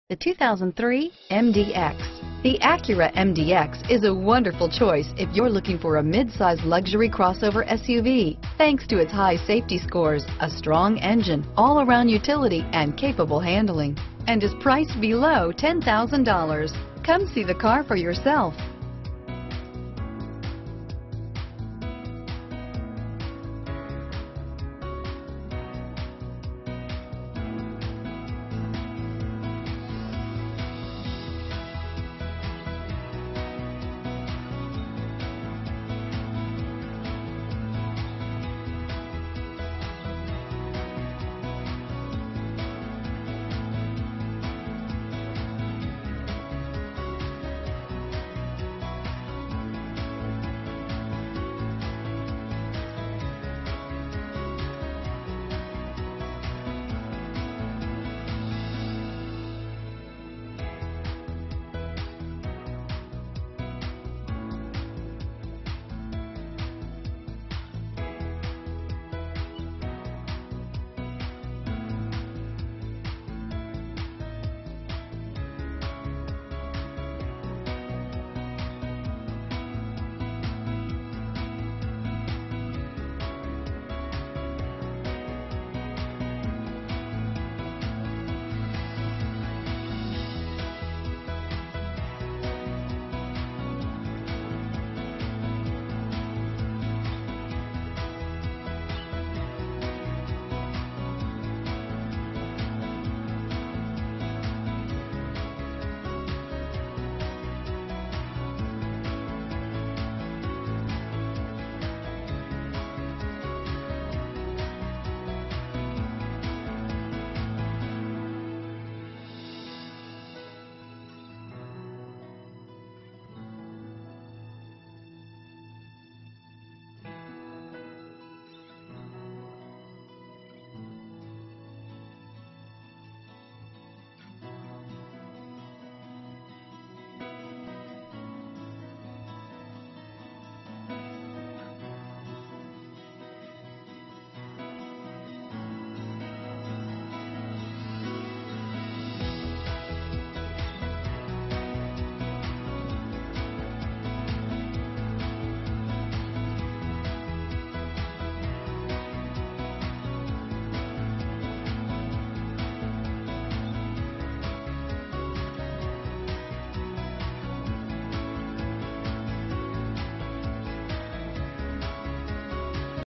The 2003 MDX. The Acura MDX is a wonderful choice if you're looking for a mid-size luxury crossover SUV. Thanks to its high safety scores, a strong engine, all-around utility, and capable handling, and is priced below $10,000. Come see the car for yourself.